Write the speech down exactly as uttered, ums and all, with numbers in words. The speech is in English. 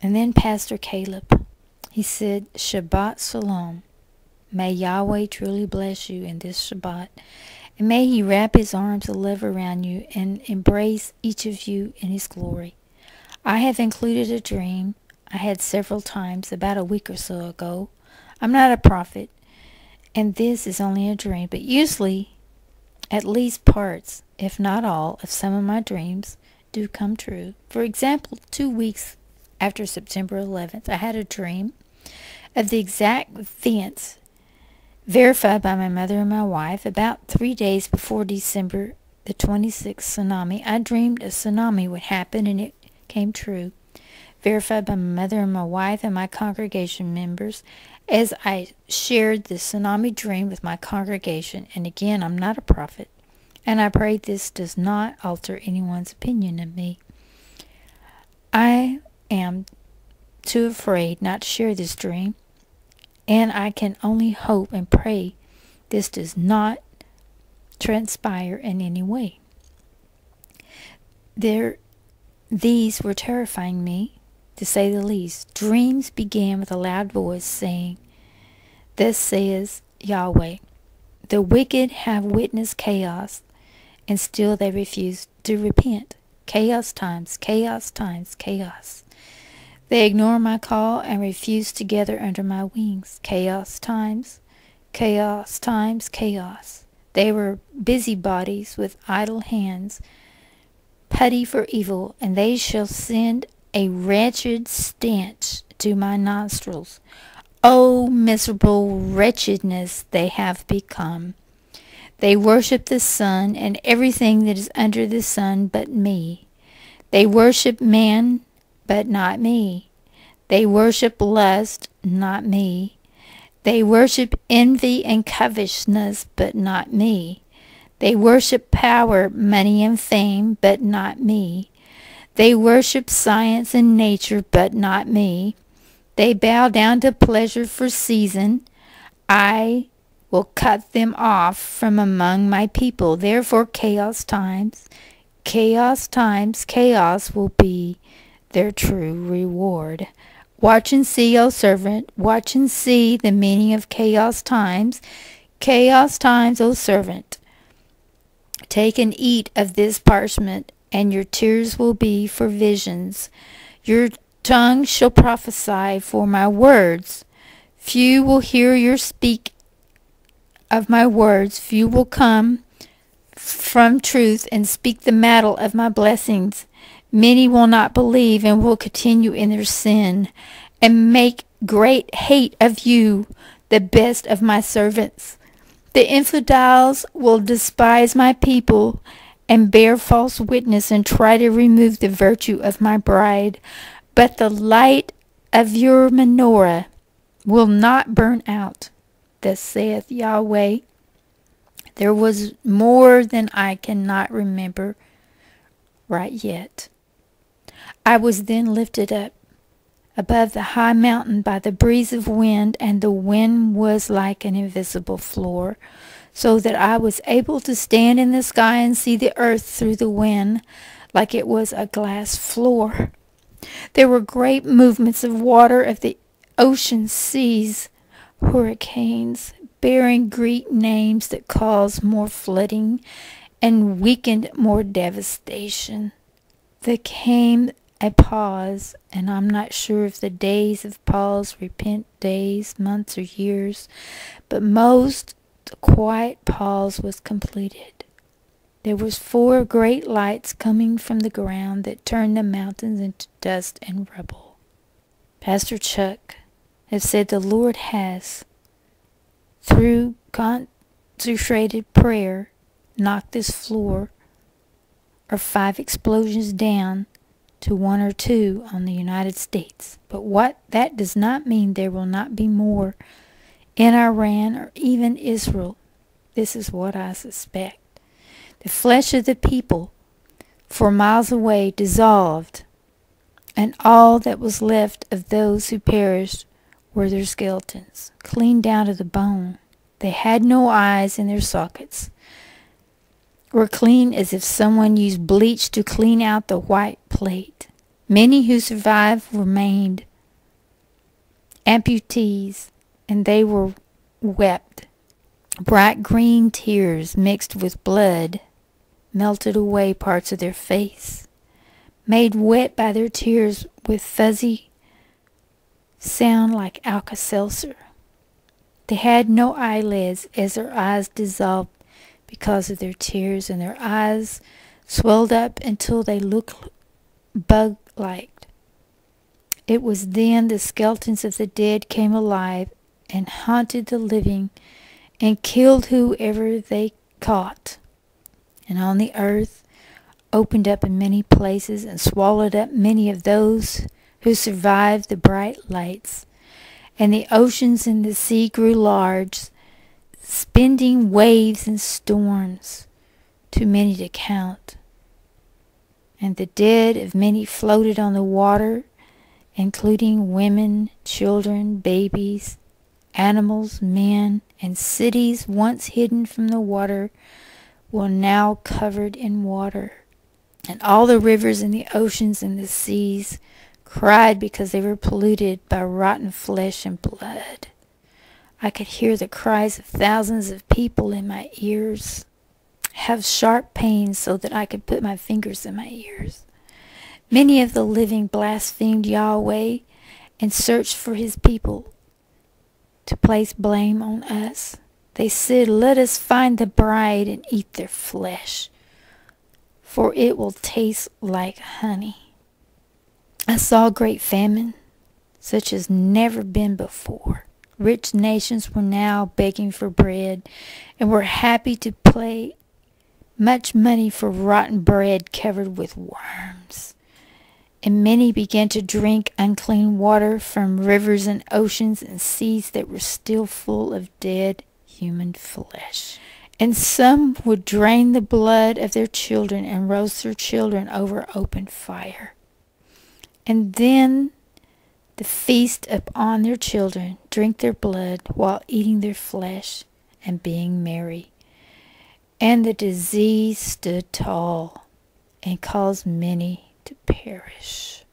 And then Pastor Caleb, he said, Shabbat Shalom. May Yahweh truly bless you in this Shabbat. And may he wrap his arms of love around you and embrace each of you in his glory. I have included a dream I had several times about a week or so ago. I'm not a prophet, and this is only a dream, but usually at least parts, if not all, of some of my dreams do come true. For example, two weeks after September eleventh, I had a dream of the exact events verified by my mother and my wife. About three days before December the twenty-sixth tsunami, I dreamed a tsunami would happen, and it came true, verified by my mother and my wife and my congregation members as I shared the tsunami dream with my congregation. And again, I'm not a prophet, and I pray this does not alter anyone's opinion of me. I am too afraid not to share this dream, and I can only hope and pray this does not transpire in any way. There, these were terrifying me, to say the least. Dreams began with a loud voice saying, Thus says Yahweh, the wicked have witnessed chaos, and still they refuse to repent. Chaos times, chaos times, chaos. They ignore my call and refuse to gather under my wings. Chaos times, chaos times, chaos. They were busybodies with idle hands, putty for evil, and they shall send a wretched stench to my nostrils. Oh, miserable wretchedness they have become. They worship the sun and everything that is under the sun but me. They worship man, but not me. They worship lust, not me. They worship envy and covetousness, but not me. They worship power, money, and fame, but not me. They worship science and nature, but not me. They bow down to pleasure for season. I will cut them off from among my people. Therefore, chaos times, chaos times, chaos will be their true reward. Watch and see, O servant, watch and see the meaning of chaos times. Chaos times, O servant. Take and eat of this parchment, and your tears will be for visions. Your tongue shall prophesy for my words. Few will hear your speak of my words. Few will come from truth and speak the matter of my blessings. Many will not believe and will continue in their sin and make great hate of you, the best of my servants. The infidels will despise my people and bear false witness and try to remove the virtue of my bride. But the light of your menorah will not burn out. Thus saith Yahweh. There was more than I cannot remember right yet. I was then lifted up above the high mountain by the breeze of wind, and the wind was like an invisible floor, so that I was able to stand in the sky and see the earth through the wind, like it was a glass floor. There were great movements of water of the ocean seas, hurricanes, bearing Greek names that caused more flooding and weakened more devastation. There came a pause, and I'm not sure if the days of pause repent days, months, or years, but most the quiet pause was completed. There was four great lights coming from the ground that turned the mountains into dust and rubble. Pastor Chuck has said the Lord has, through concentrated prayer, knocked this floor or five explosions down to one or two on the United States. But what that does not mean there will not be more in Iran or even Israel. This is what I suspect. The flesh of the people for miles away dissolved, and all that was left of those who perished were their skeletons, clean down to the bone. They had no eyes in their sockets, were clean as if someone used bleach to clean out the white plate. Many who survived remained amputees, and they were wept. Bright green tears mixed with blood melted away parts of their face, made wet by their tears with fuzzy sound like Alka-Seltzer. They had no eyelids as their eyes dissolved because of their tears, and their eyes swelled up until they looked bug-like. It was then the skeletons of the dead came alive and haunted the living and killed whoever they caught. And on the earth opened up in many places and swallowed up many of those who survived the bright lights. And the oceans and the sea grew large, spending waves and storms, too many to count. And the dead of many floated on the water, including women, children, babies, animals, men, and cities once hidden from the water were now covered in water. And all the rivers and the oceans and the seas cried because they were polluted by rotten flesh and blood. I could hear the cries of thousands of people in my ears, have sharp pains so that I could put my fingers in my ears. Many of the living blasphemed Yahweh and searched for his people to place blame on us. They said, "Let us find the bride and eat their flesh, for it will taste like honey." I saw great famine, such as never been before. Rich nations were now begging for bread and were happy to pay much money for rotten bread covered with worms. And many began to drink unclean water from rivers and oceans and seas that were still full of dead human flesh. And some would drain the blood of their children and roast their children over open fire. And then the feast upon their children, drink their blood while eating their flesh and being merry. And the disease stood tall and caused many to perish.